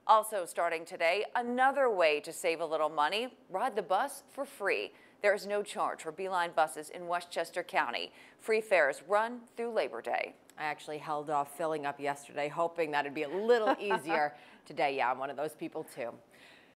Also starting today, another way to save a little money, ride the bus for free. There is no charge for Beeline buses in Westchester County. Free fares run through Labor Day. I actually held off filling up yesterday, hoping that it'd be a little easier today. Yeah, I'm one of those people too.